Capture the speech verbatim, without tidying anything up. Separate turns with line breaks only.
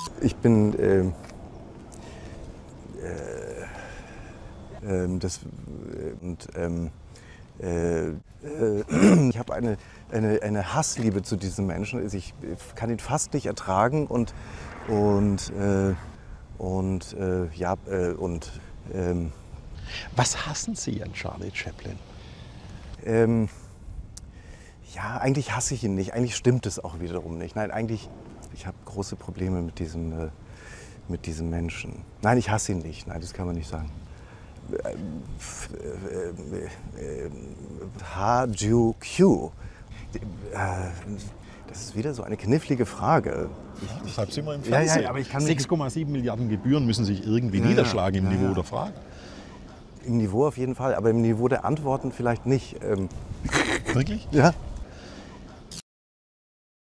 Ich bin äh, äh, das und ähm, äh, äh, ich habe eine, eine, eine Hassliebe zu diesem Menschen. Also ich kann ihn fast nicht ertragen und und äh, und äh, ja äh, und ähm,
Was hassen Sie an Charlie Chaplin?
Ähm, ja, eigentlich hasse ich ihn nicht. Eigentlich stimmt es auch wiederum nicht. Nein, eigentlich, ich habe große Probleme mit diesem, äh, mit diesem Menschen. Nein, ich hasse ihn nicht. Nein, das kann man nicht sagen. Ha-Ju-Q. Das ist wieder so eine knifflige Frage.
Ja, deshalb sind wir im
Ja,
Fernsehen.
ja, aber ich kann mich-
sechs Komma sieben Milliarden Gebühren müssen sich irgendwie
Ja,
niederschlagen im
ja,
Niveau
ja.
der Frage.
Im Niveau auf jeden Fall, aber im Niveau der Antworten vielleicht nicht. Ähm,
Wirklich?
ja.